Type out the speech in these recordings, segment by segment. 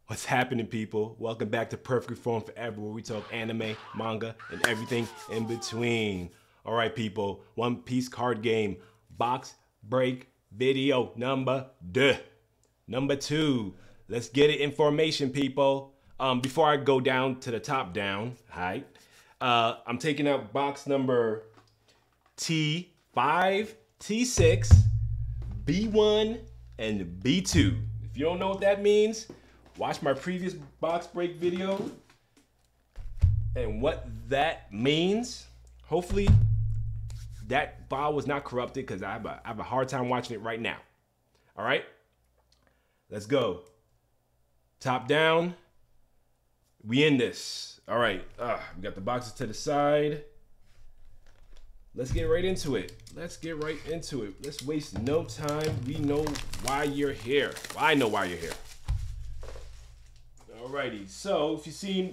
What's happening, people? Welcome back to Perfectly Formed Forever, where we talk anime, manga, and everything in between. All right, people. One Piece card game box break video number 2. Let's get it in formation, people. Before I go down to the top down, hi. I'm taking out box number T5, T6, B1, and B2. If you don't know what that means, watch my previous box break video and what that means. Hopefully that file was not corrupted because I have a hard time watching it right now. All right, let's go. Top down, we in this. All right, we got the boxes to the side. Let's get right into it. Let's waste no time. We know why you're here. Well, I know why you're here. Alrighty, so if you've seen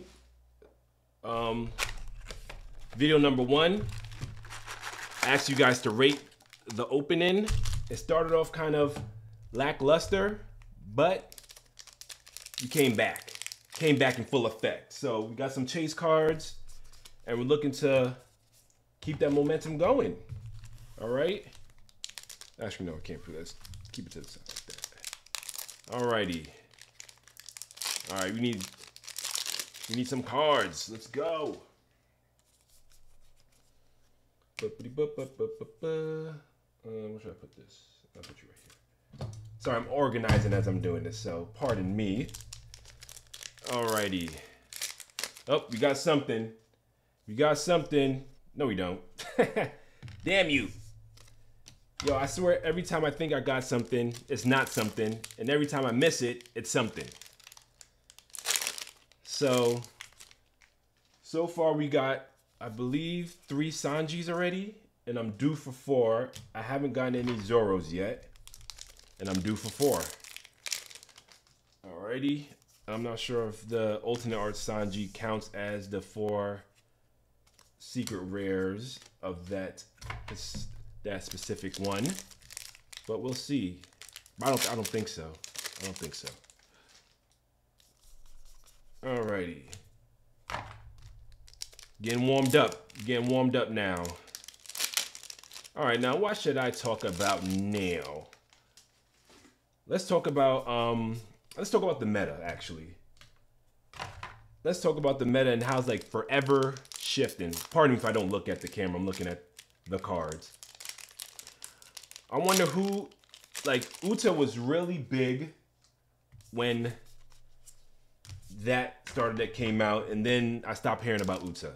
video number 1, I asked you guys to rate the opening. It started off kind of lackluster, but you came back in full effect. So we got some chase cards, and we're looking to keep that momentum going. All right. Actually, no, I can't put this. Keep it to the side like that. Alrighty. All right, we need some cards. Let's go. Where should I put this? I'll put you right here. Sorry, I'm organizing as I'm doing this, so pardon me. Alrighty. Oh, we got something. No, we don't. Damn you. Yo, I swear every time I think I got something, it's not something. And every time I miss it, it's something. So far we got, I believe, 3 Sanjis already, and I'm due for 4. I haven't gotten any Zoros yet, and I'm due for 4. Alrighty, I'm not sure if the alternate art Sanji counts as the 4 secret rares of that specific one, but we'll see. I don't think so. Alrighty. Getting warmed up now. Alright, now what should I talk about now? Let's talk about the meta, actually. Let's talk about the meta and how it's like forever shifting. Pardon me if I don't look at the camera, I'm looking at the cards. I wonder who, like, Uta was really big when that came out, and then I stopped hearing about Uta.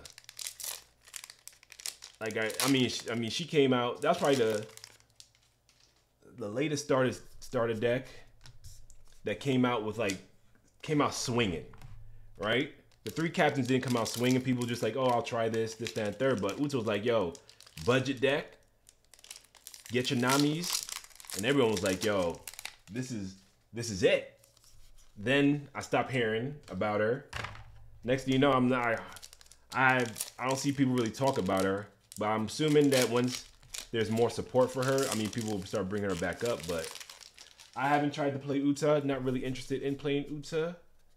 Like I mean, she came out. That's probably the latest starter deck that came out swinging, right? The 3 captains didn't come out swinging. People just like, oh, I'll try this, that, and third. But Uta was like, yo, budget deck, get your Namis, and everyone was like, yo, this is it. Then I stopped hearing about her. Next thing you know, I don't see people really talk about her, but I'm assuming that once there's more support for her, I mean, people will start bringing her back up. But I haven't tried to play Uta. Not really interested in playing Uta.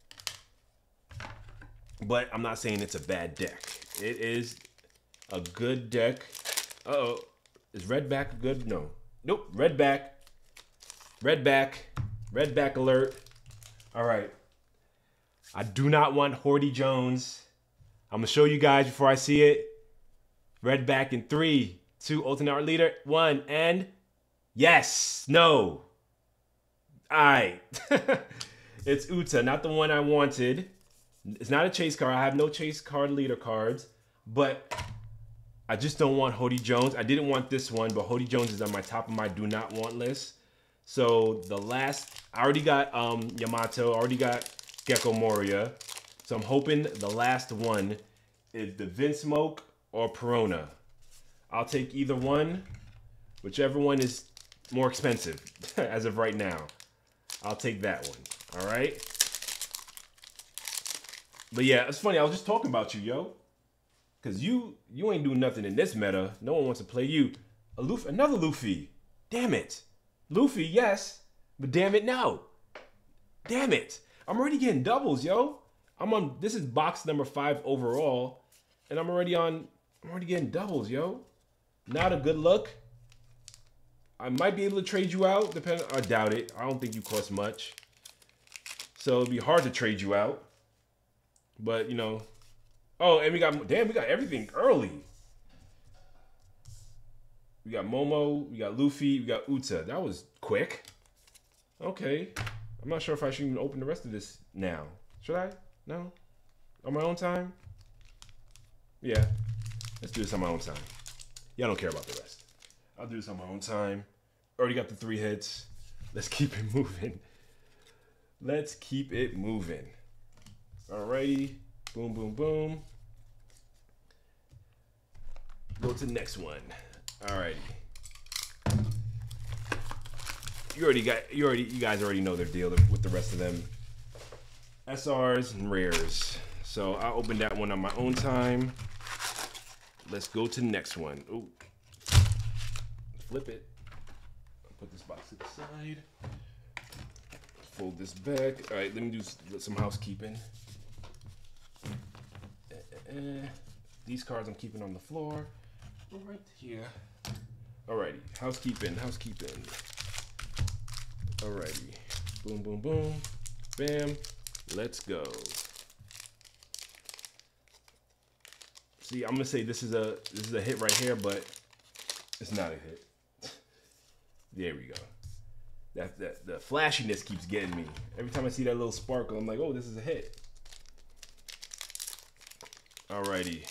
But I'm not saying it's a bad deck. It is a good deck. Uh-oh. Is red back good? No. Nope. Red back. Red back alert. All right. I do not want Horty Jones. I'm going to show you guys before I see it. Red back in 3, 2, alternate art leader, 1, and yes. No. All right. It's Uta, not the one I wanted. It's not a chase card. I have no chase card leader cards, but I just don't want Horty Jones. I didn't want this one, but Horty Jones is on my top of my do not want list. So I already got Yamato, already got Gecko Moria. So I'm hoping the last one is the Vinsmoke or Perona. I'll take either one, whichever one is more expensive as of right now. I'll take that one, all right? But yeah, it's funny, I was just talking about you, yo. Cause you ain't doing nothing in this meta. No one wants to play you. Another Luffy. Damn it. Luffy, yes, but damn it, no. Damn it. I'm already getting doubles, yo. This is box number 5 overall, and I'm already getting doubles, yo. Not a good look. I might be able to trade you out, depending. I doubt it. I don't think you cost much. So it'd be hard to trade you out. But, you know. Oh, and we got everything early. We got Momo, we got Luffy, we got Uta. That was quick. Okay. I'm not sure if I should even open the rest of this now. Should I? No? On my own time? Yeah. Let's do this on my own time. Yeah, I don't care about the rest. I'll do this on my own time. Already got the 3 hits. Let's keep it moving. Let's keep it moving. Alrighty. Boom, boom, boom. Go to the next one. Alrighty. You guys already know their deal with the rest of them. SRs and rares. So I'll open that one on my own time. Let's go to the next one. Ooh. Flip it. I'll put this box to the side. Fold this back. All right, let me do some housekeeping. These cards I'm keeping on the floor. Right here. Alrighty, housekeeping. Alrighty, boom, boom, boom, bam. Let's go. See, I'm gonna say this is a hit right here, but it's not a hit. There we go. The flashiness keeps getting me. Every time I see that little sparkle, I'm like, oh, this is a hit. Alrighty.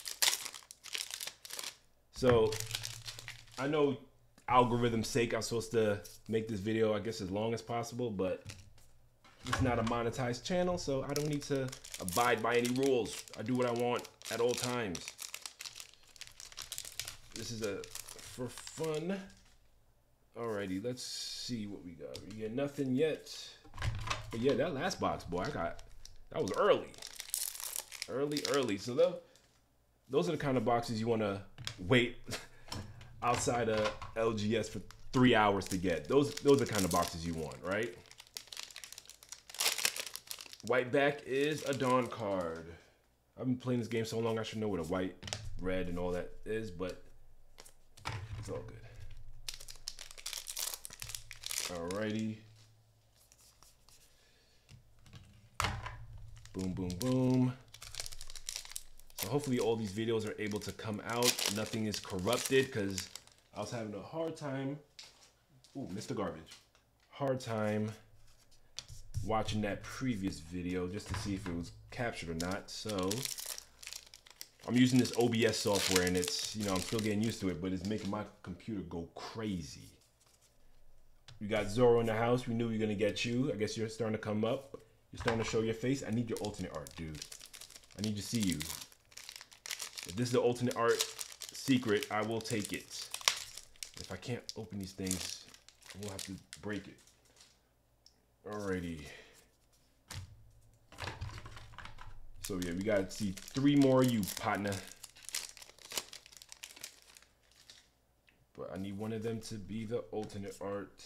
So, I know algorithm's sake, I'm supposed to make this video, I guess, as long as possible, but it's not a monetized channel, so I don't need to abide by any rules. I do what I want at all times. This is for fun. Alrighty, let's see what we got. We get nothing yet. But yeah, that last box, boy, that was early. Early. So those are the kind of boxes you want to wait outside of LGS for 3 hours to get. Those are the kind of boxes you want, right? White back is a Dawn card. I've been playing this game so long, I should know what a white, red, and all that is, but it's all good. Alrighty. Boom, boom, boom. So hopefully all these videos are able to come out. Nothing is corrupted, because I was having a hard time. Ooh, Mr. Garbage. Hard time watching that previous video just to see if it was captured or not. So I'm using this OBS software, and it's, I'm still getting used to it, but it's making my computer go crazy. You got Zoro in the house. We knew we were gonna get you. I guess you're starting to come up. You're starting to show your face. I need your alternate art, dude. I need to see you. If this is the alternate art secret, I will take it. If I can't open these things, we'll have to break it. Alrighty. So yeah, we gotta see 3 more of you, partner. But I need one of them to be the alternate art.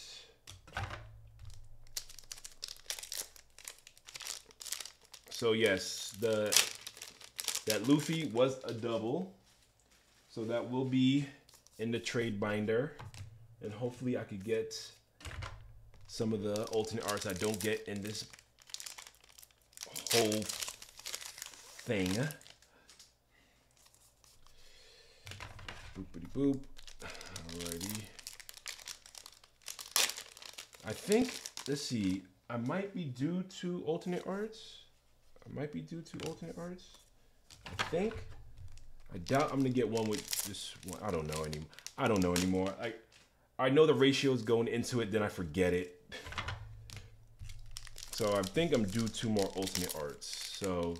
So yes, that Luffy was a double. So that will be in the trade binder. And hopefully I could get some of the alternate arts I don't get in this whole thing. Boopity boop. Alrighty. I think, let's see, I might be due to alternate arts. I think. I doubt I'm gonna get one with this one. I don't know anymore. I know the ratios going into it, then I forget it. So I think I'm due 2 more alternate arts. So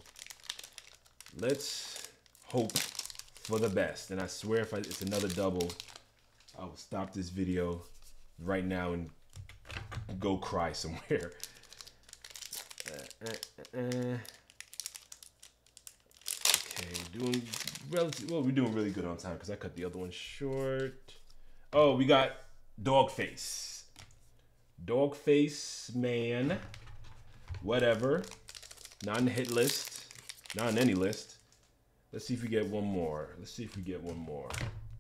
let's hope for the best. And I swear if it's another double, I will stop this video right now and go cry somewhere. Okay, we're doing really good on time because I cut the other one short. Oh, we got Dogface. Dogface man. whatever. Not on the hit list. Not on any list. Let's see if we get one more. Let's see if we get one more.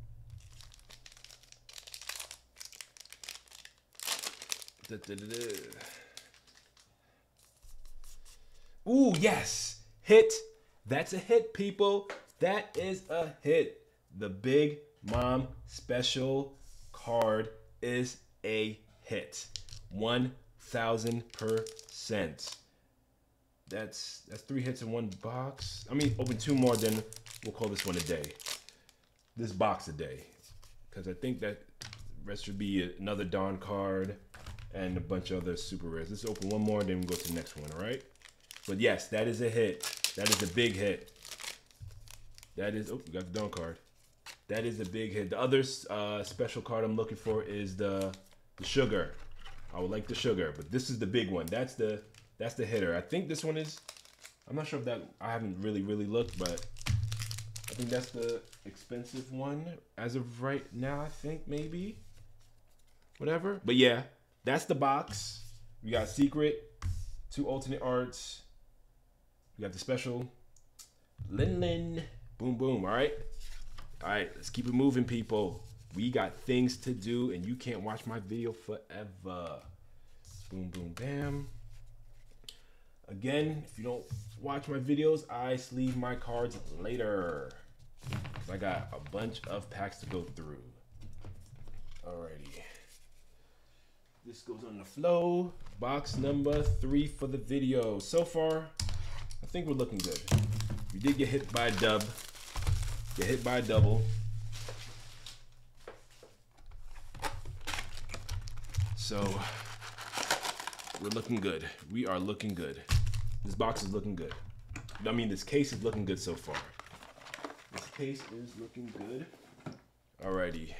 Ooh, yes. Hit. That's a hit, people. That is a hit. The Big Mom special card is a hit. 1000%. That's 3 hits in one box. I mean, open 2 more, then we'll call this one a day. This box a day. Because I think that rest should be another Dawn card and a bunch of other super rares. Let's open 1 more, then we'll go to the next one, all right? But yes, that is a hit. That is a big hit. That is, oh, we got the Dawn card. That is a big hit. The other special card I'm looking for is the Sugar. I would like the Sugar, but this is the big one. That's the hitter. I think this one is, I'm not sure if that, I haven't really looked, but I think that's the expensive one as of right now, I think, maybe. Whatever. But yeah, that's the box. We got Secret, 2 alternate arts. We got the special. Lin. Boom, boom. All right. All right, let's keep it moving, people. We got things to do, and you can't watch my video forever. Boom, boom, bam. Again, if you don't watch my videos, I sleeve my cards later. I got a bunch of packs to go through. Alrighty. This goes on the flow. Box number 3 for the video. So far, I think we're looking good. We did get hit by a dub. Get hit by a double. So, we're looking good. We are looking good. This box is looking good. I mean, this case is looking good so far. This case is looking good. Alrighty.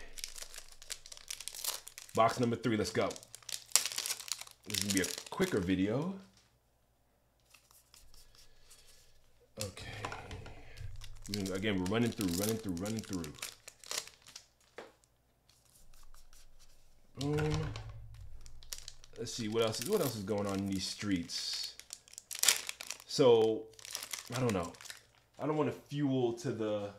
Box number 3, let's go. This is gonna be a quicker video. Okay. Again, we're running through. Boom. Let's see what else is going on in these streets. So, I don't know. I don't want to fuel to the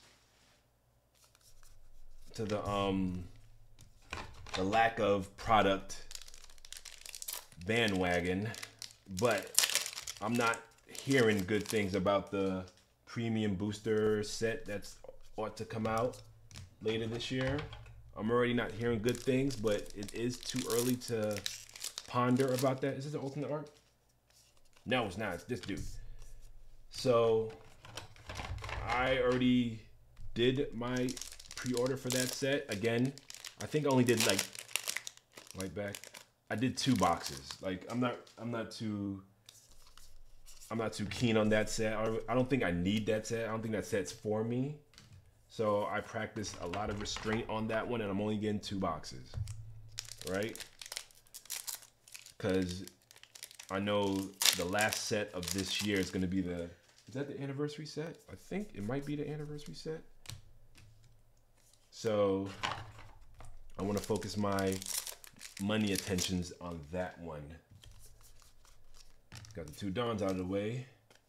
lack of product bandwagon, but I'm not hearing good things about the premium booster set that's ought to come out later this year. I'm already not hearing good things, but it is too early to ponder about that. Is this an alternate art? No, it's not. It's this dude. So I already did my pre-order for that set. Again, I think I only did like right back. I did 2 boxes. Like I'm not too keen on that set. I don't think I need that set. I don't think that set's for me. So I practiced a lot of restraint on that one, and I'm only getting 2 boxes, right? Because I know the last set of this year is going to be is that the anniversary set? I think it might be the anniversary set. So I want to focus my money attentions on that one. Got the 2 Dawns out of the way.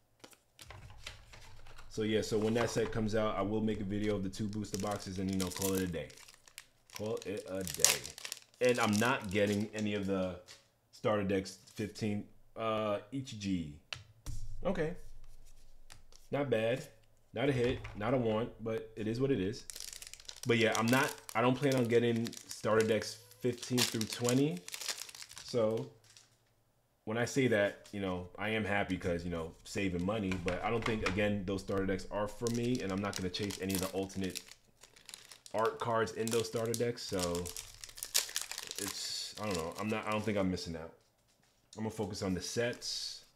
So yeah, so when that set comes out, I will make a video of the 2 booster boxes and, you know, call it a day. Call it a day. And I'm not getting any of the starter decks 15 Ichiji. Okay. Not bad. Not a hit, not a want, but it is what it is. But yeah, I don't plan on getting starter decks 15 through 20. So when I say that, you know, I am happy because, you know, saving money, but I don't think, again, those starter decks are for me, and I'm not going to chase any of the alternate art cards in those starter decks, so it's, I don't know, I don't think I'm missing out. I'm going to focus on the sets.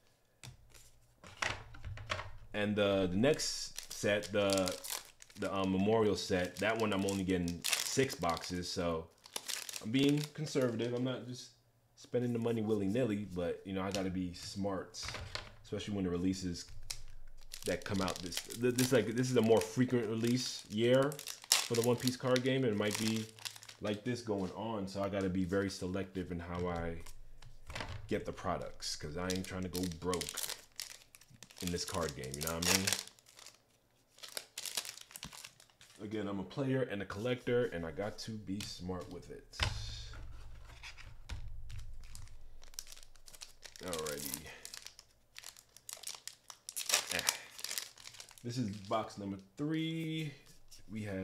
And the next set, the Memorial set, that one I'm only getting 6 boxes, so I'm being conservative. I'm not just spending the money willy-nilly, but, you know, I got to be smart, especially when the releases that come out this is a more frequent release year for the One Piece card game, and it might be like this going on, so I got to be very selective in how I get the products, because I ain't trying to go broke in this card game, you know what I mean? Again, I'm a player and a collector, and I got to be smart with it. Alrighty. This is box number 3. We have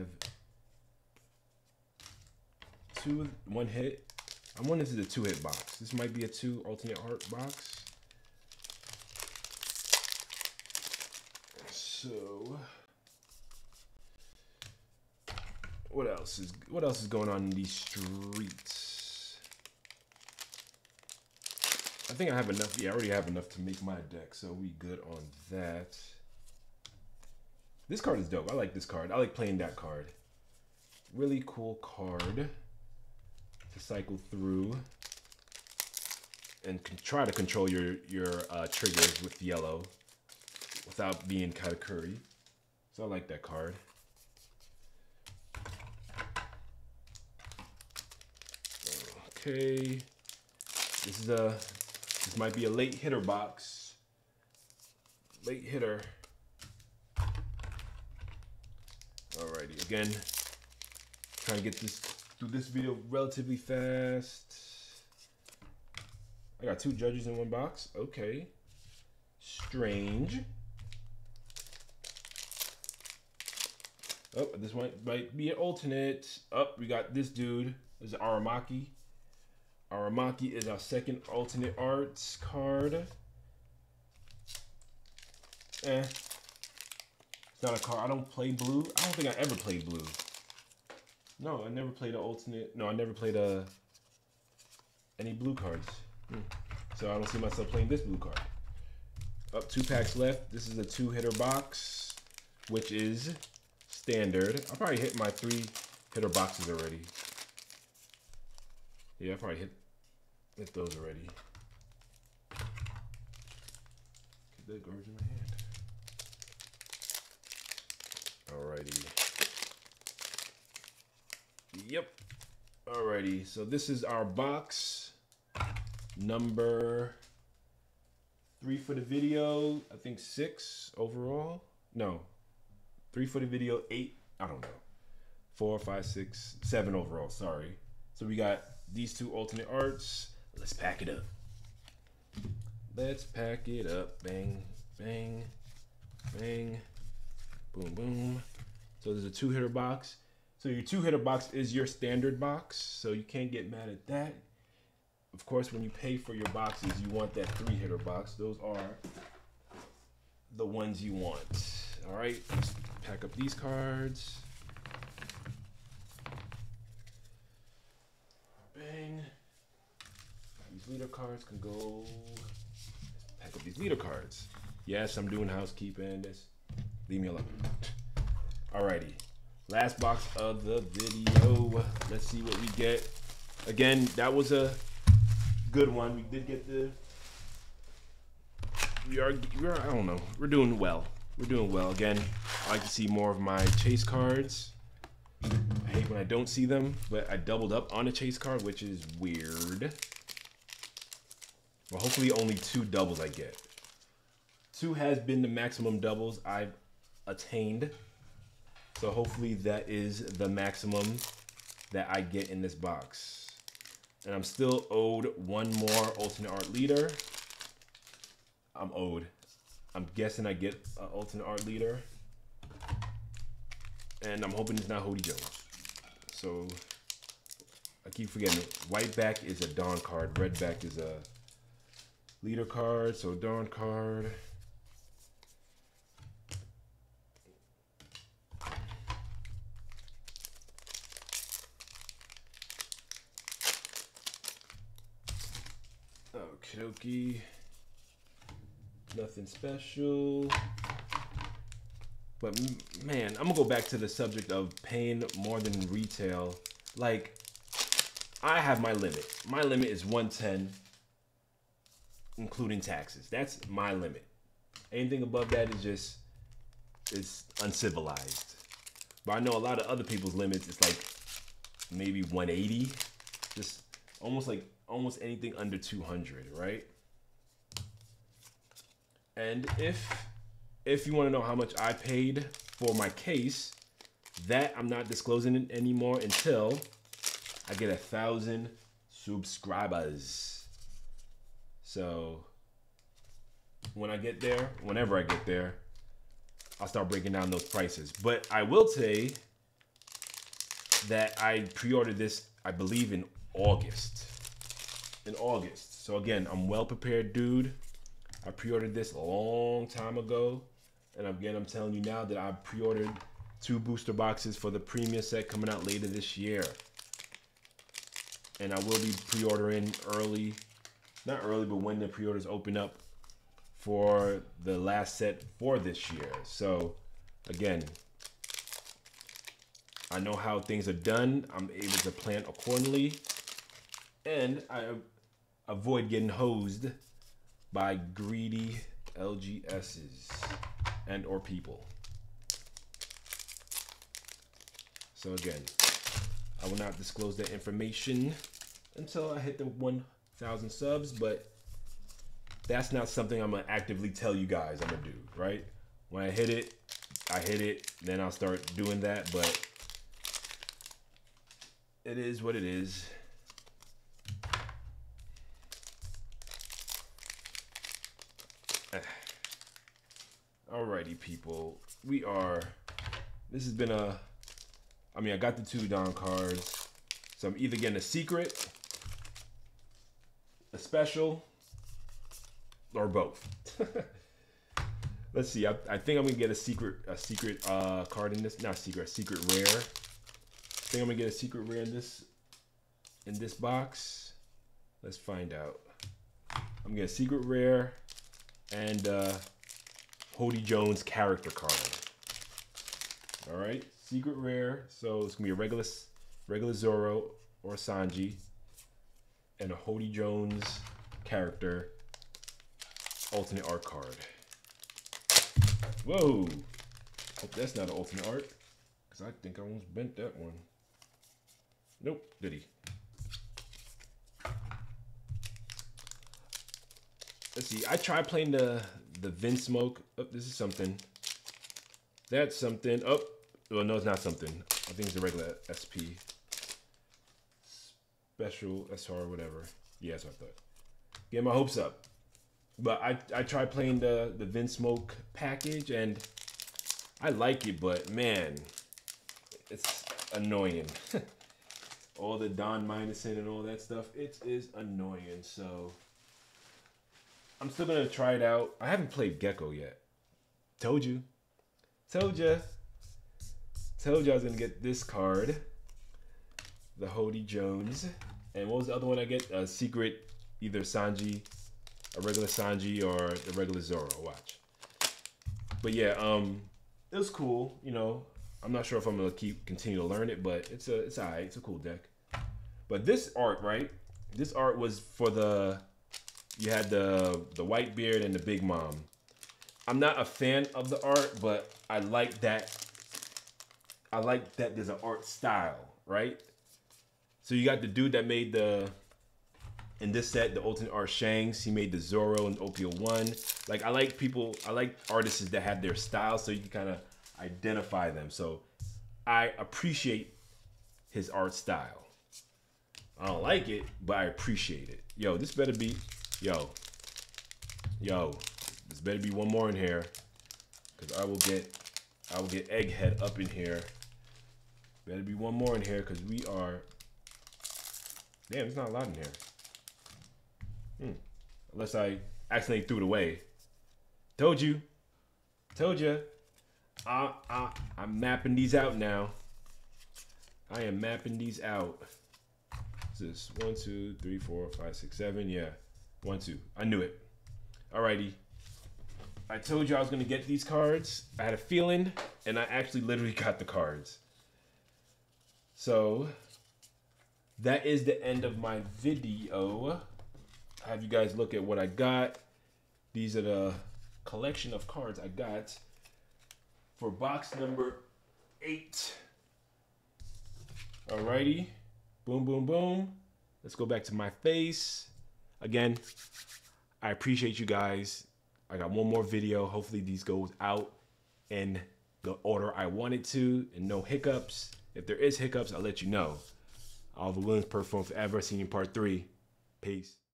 1 hit. I'm wondering if this is a 2-hit box. This might be a 2 alternate art box. So, what else is going on in these streets? I think I have enough. Yeah, I already have enough to make my deck, so we good on that. This card is dope. I like this card. I like playing that card. Really cool card to cycle through and try to control your triggers with yellow without being Katakuri. So I like that card. Okay, this might be a late hitter box. Late hitter. Alrighty, again, trying to get this through this video relatively fast. I got 2 judges in 1 box. Okay, strange. Oh, this one might be an alternate. Oh, we got this dude. This is Aramaki. Aramaki is our second alternate arts card. It's not a card. I don't play blue. I don't think I ever played blue. No, I never played an alternate. No, I never played any blue cards. So I don't see myself playing this blue card. Up 2 packs left. This is a 2-hitter box, which is standard. I probably hit my 3-hitter boxes already. Yeah, I probably hit those already. Get that garbage in my hand. Alrighty. Yep. Alrighty. So this is our box number 3 for the video. I think 6 overall. No. 3 for the video, 8. I don't know. 4, 5, 6, 7 overall. Sorry. So we got these 2 alternate arts. Let's pack it up. Let's pack it up. Bang, bang, bang. Boom, boom. So there's a 2-hitter box. So your 2-hitter box is your standard box. So you can't get mad at that. Of course, when you pay for your boxes, you want that 3-hitter box. Those are the ones you want. All right, let's pack up these cards. Bang. These leader cards can go. Let's pack up these leader cards. Yes, I'm doing housekeeping. Leave me alone. Alrighty. Last box of the video. Let's see what we get. Again, that was a good one. We did get the. I don't know. We're doing well. We're doing well. Again, I like to see more of my chase cards. I hate when I don't see them, but I doubled up on a chase card, which is weird. Well, hopefully only 2 doubles I get. 2 has been the maximum doubles I've attained. So hopefully that is the maximum that I get in this box. And I'm still owed 1 more alternate art leader. I'm owed. I'm guessing I get an alternate art leader. And I'm hoping it's not Hody Jones. So I keep forgetting it. White back is a Dawn card. Red back is a leader card. So Dawn card. Okie dokie. Nothing special. But man, I'm gonna go back to the subject of paying more than retail. Like, I have my limit. My limit is 110, including taxes. That's my limit. Anything above that is uncivilized. But I know a lot of other people's limits, it's like maybe 180. Just almost like almost anything under 200, right? And if you want to know how much I paid for my case, that I'm not disclosing it anymore until I get 1,000 subscribers. So when I get there, whenever I get there, I'll start breaking down those prices. But I will say that I pre-ordered this, I believe, in August. In August. So again, I'm well prepared, dude. I pre-ordered this a long time ago. And again, I'm telling you now that I pre-ordered 2 booster boxes for the premium set coming out later this year. And I will be pre-ordering early. Not early, but when the pre-orders open up for the last set for this year. So again, I know how things are done. I'm able to plan accordingly, and I avoid getting hosed by greedy LGSs and or people. So again, I will not disclose that information until I hit the 1,000 subs, but that's not something I'm gonna actively tell you guys I'm gonna do, right? When I hit it, then I'll start doing that, but it is what it is. Alrighty, people. This has been I got the 2 Don cards. So I'm either getting a secret, a special, or both. Let's see. I think I'm gonna get a secret card in this. Not secret, a secret rare. I think I'm gonna get a secret rare in this box. Let's find out. I'm gonna get a secret rare and Hody Jones character card. All right, secret rare. So it's gonna be a regular Zoro or Sanji, and a Hody Jones character alternate art card. Whoa! Hope that's not an alternate art, because I think I almost bent that one. Nope, did he? Let's see. I tried playing the Vinsmoke. Oh, this is something. That's something. Oh, well, no, it's not something. I think it's a regular SP. Special SR, whatever. Yeah, that's what I thought. Get my hopes up. But I tried playing the Vinsmoke package, and I like it, but man, it's annoying. All the Don minusing and all that stuff, it is annoying. So I'm still gonna try it out. I haven't played Gecko yet. Told you. Told ya I was gonna get this card, the Hody Jones. And what was the other one I get? A secret, either Sanji, a regular Sanji, or the regular Zoro. Watch. But yeah, it was cool. You know, I'm not sure if I'm gonna continue to learn it, but it's alright. It's a cool deck. But this art, right? This art was for you had the white beard and the big mom. I'm not a fan of the art, but I like that. I like that there's an art style, right? So you got the dude that made in this set, the alternate art Shanks. He made the Zoro and OPO1. Like, I like artists that have their style, so you can kind of identify them. So I appreciate his art style. I don't like it, but I appreciate it. Yo, this better be, yo, this better be one more in here, because I will get Egghead up in here. Better be one more in here, because we are, damn, there's not a lot in here. Unless I accidentally threw it away. Told you. I'm mapping these out now. I am mapping these out. This 1, 2, 3, 4, 5, 6, 7. Yeah, 1, 2. I knew it. Alrighty. I told you I was gonna get these cards. I had a feeling, and I actually literally got the cards. So that is the end of my video. I have you guys look at what I got. These are the collection of cards I got for box number 8. Alrighty. Boom, boom, boom. Let's go back to my face. Again, I appreciate you guys. I got one more video. Hopefully these goes out in the order I wanted to and no hiccups. If there is hiccups, I'll let you know. All the Williams Perfume Forever, Senior Part 3. Peace.